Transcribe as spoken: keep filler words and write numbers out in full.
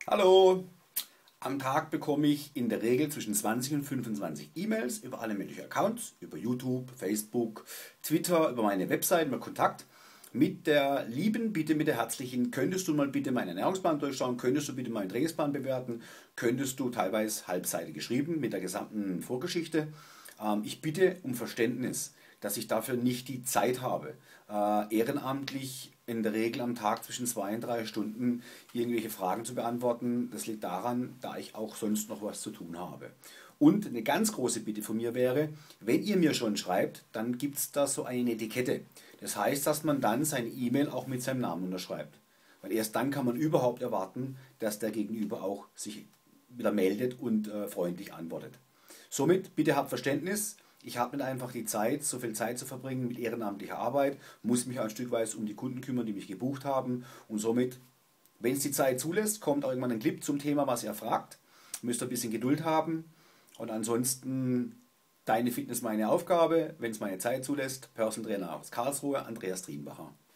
Hallo! Am Tag bekomme ich in der Regel zwischen zwanzig und fünfundzwanzig E-Mails über alle möglichen Accounts, über YouTube, Facebook, Twitter, über meine Website, über Kontakt. Mit der lieben Bitte, mit der herzlichen, könntest du mal bitte meinen Ernährungsplan durchschauen, könntest du bitte meinen Trainingsplan bewerten, könntest du teilweise halbseitig geschrieben mit der gesamten Vorgeschichte. Ähm, ich bitte um Verständnis, dass ich dafür nicht die Zeit habe, äh, ehrenamtlich in der Regel am Tag zwischen zwei und drei Stunden irgendwelche Fragen zu beantworten. Das liegt daran, da ich auch sonst noch was zu tun habe. Und eine ganz große Bitte von mir wäre, wenn ihr mir schon schreibt, dann gibt es da so eine Etikette. Das heißt, dass man dann seine E-Mail auch mit seinem Namen unterschreibt. Weil erst dann kann man überhaupt erwarten, dass der Gegenüber auch sich wieder meldet und äh, freundlich antwortet. Somit bitte habt Verständnis. Ich habe nicht einfach die Zeit, so viel Zeit zu verbringen mit ehrenamtlicher Arbeit, muss mich ein Stück weit um die Kunden kümmern, die mich gebucht haben. Und somit, wenn es die Zeit zulässt, kommt auch irgendwann ein Clip zum Thema, was ihr fragt. Müsst ihr ein bisschen Geduld haben. Und ansonsten, deine Fitness meine Aufgabe, wenn es meine Zeit zulässt. Personal Trainer aus Karlsruhe, Andreas Trienbacher.